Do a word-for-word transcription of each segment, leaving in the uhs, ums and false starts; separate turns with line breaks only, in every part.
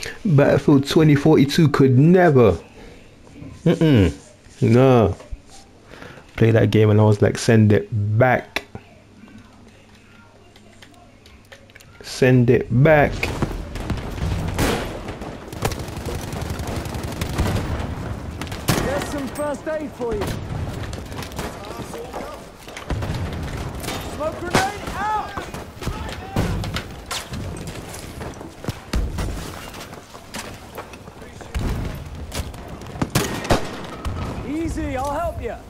Battlefield twenty forty-two could never. Mm-mm. No. Play that game and I was like, send it back. Send it back.
There's some first aid for you. Smoke grenade out! Easy, I'll help you.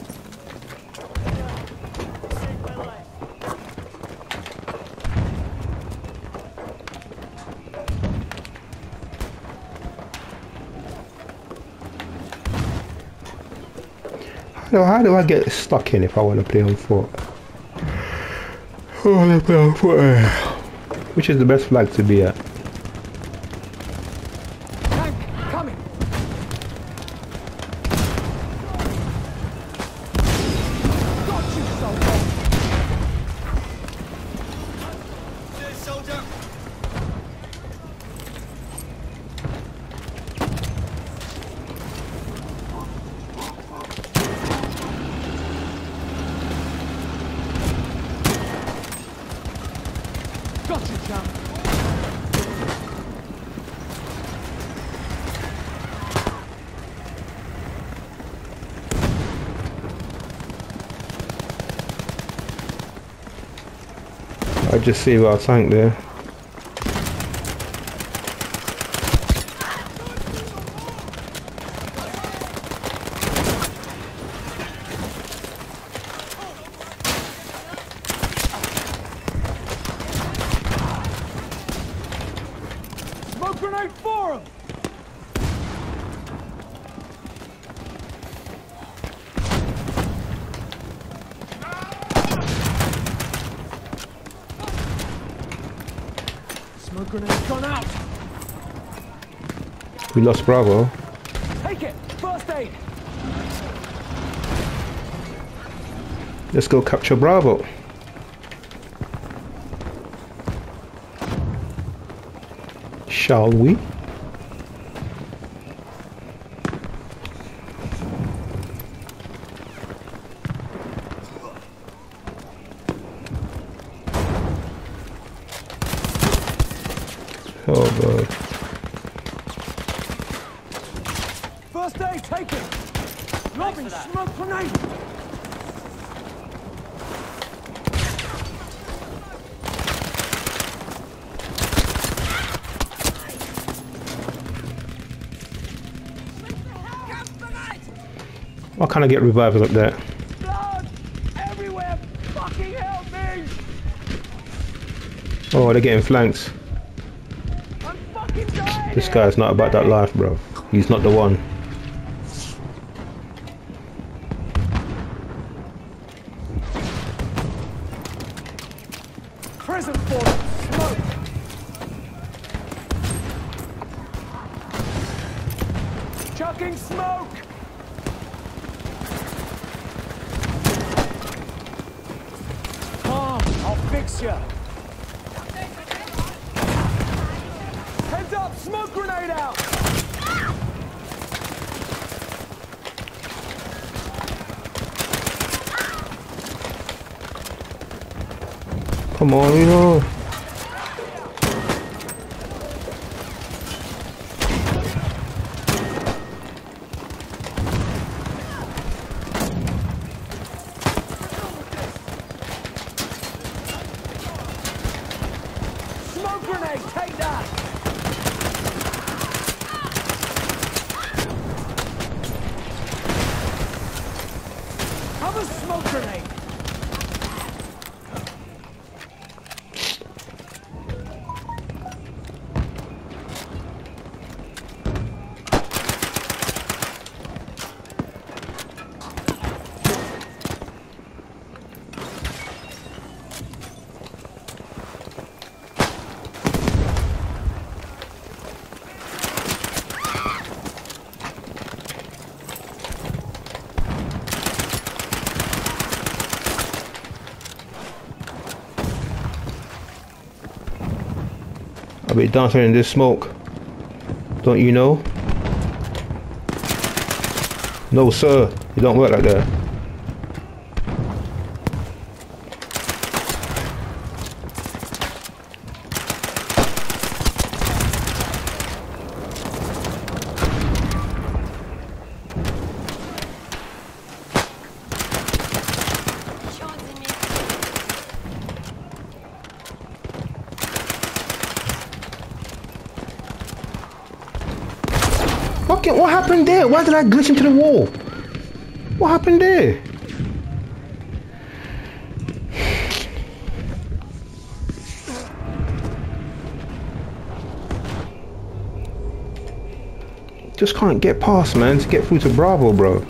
So how do I get stuck in if I want to play on foot? I want to play on foot. Which is the best flag to be at?
Tank coming. Got you, soldier.
Soldier.
Got you, chap.
I just see our tank there.
Smoke grenade for him. Smoke grenade's gone out.
We lost Bravo.
Take it. First aid.
Let's go capture Bravo. Shall we? Oh god.
First aid, take it. Lobbing smoke grenade.
Why can't I get revivals up there?
Blood everywhere. Fucking help me.
Oh, they're getting flanks.
I'm fucking dying.
This guy's not about that life, bro. He's not the one.
Prison for them. Smoke. Chucking smoke. Calm. I'll fix you. Heads up. Smoke grenade out.
Come on, you know.
Smoke grenade. Take that. Have a smoke grenade.
I'll be dancing in this smoke. Don't you know? No, sir. It don't work like that. Fucking, what happened there? Why did I glitch into the wall? What happened there? Just can't get past, man, to get through to Bravo, bro.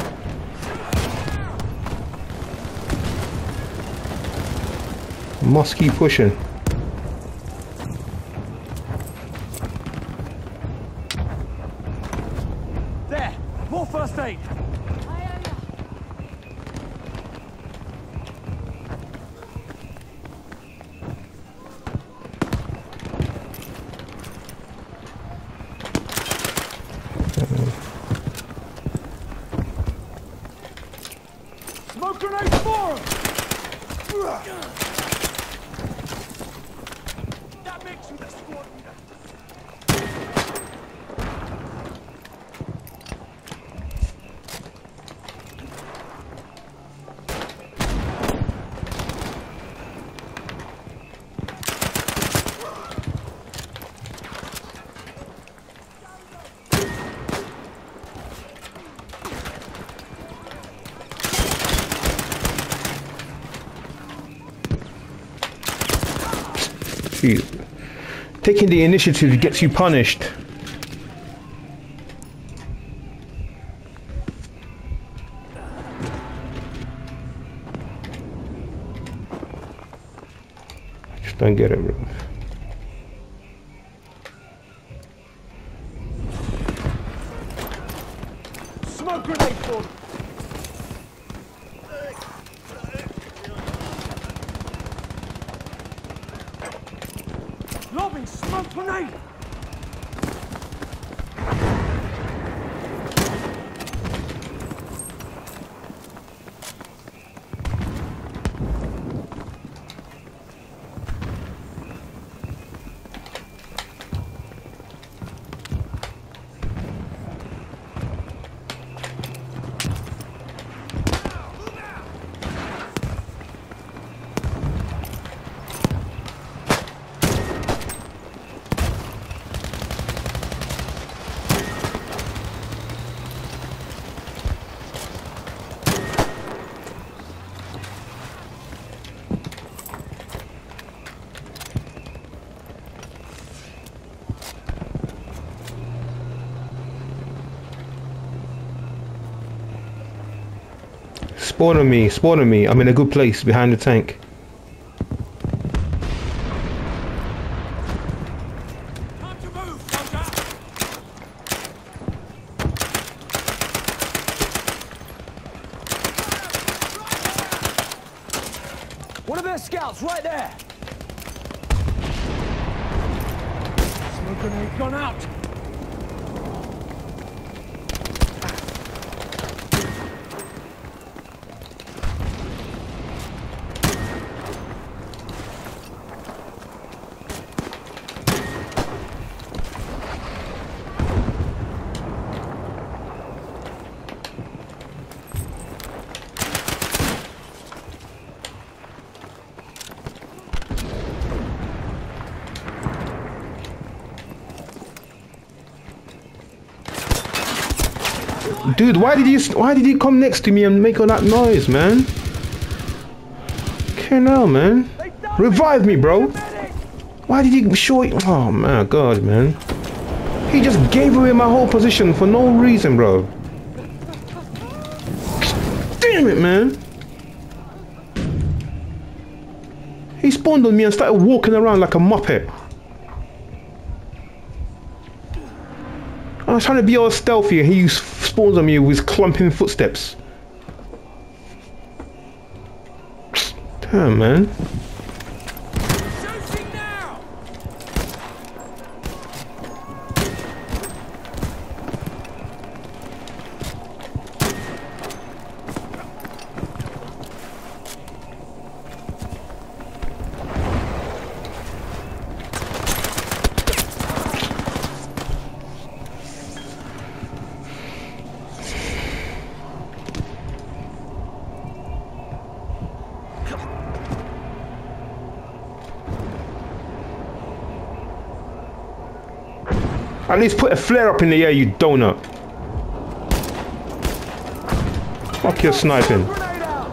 Must keep pushing.
There, more first aid. Smoke grenade for him! That makes you the squad leader.
You. Taking the initiative gets you punished. Just don't get it, bro.
Smoke grenade for him. Lobbing smoke grenade!
Spawn on me, spawn on me. I'm in a good place behind the tank.
Time to move, soldier! One of their scouts right there! Smoke grenade gone out!
Dude, why did you why did you come next to me and make all that noise, man? Okay, now, man. Revive me, bro. Why did you show it? Oh my god, man. He just gave away my whole position for no reason, bro. Damn it, man. He spawned on me and started walking around like a muppet. I was trying to be all stealthy and he spawns on me with clumping footsteps. Damn, man.
Shooting now!
At least put a flare up in the air, you donut. Fuck your sniping.
Grenade out.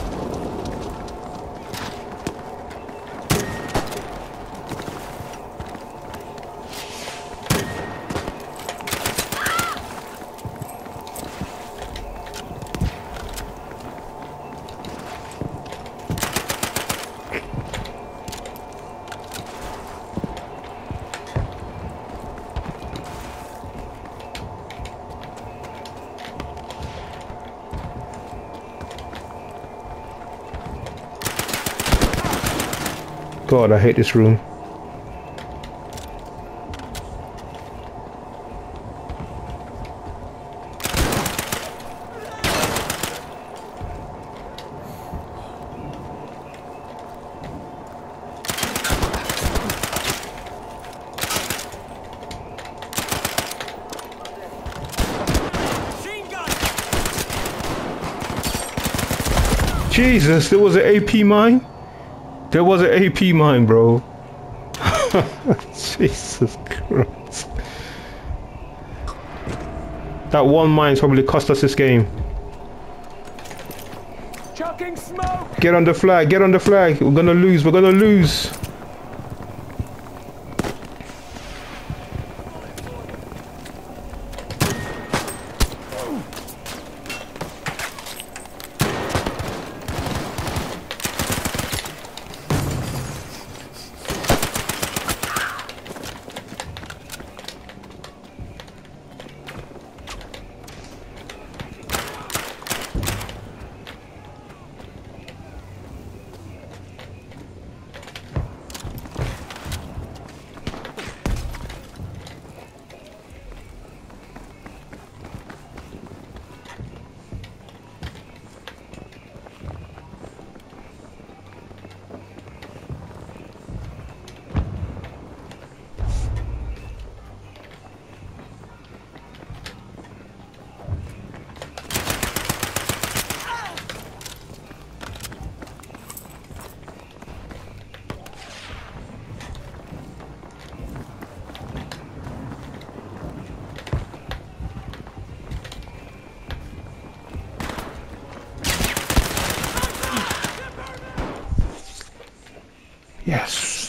God, I hate this room. Jesus, there was an A P mine? There was an A P mine, bro. Jesus Christ. That one mine's probably cost us this game.
Chucking smoke.
Get on the flag, get on the flag. We're gonna lose, we're gonna lose. Yes.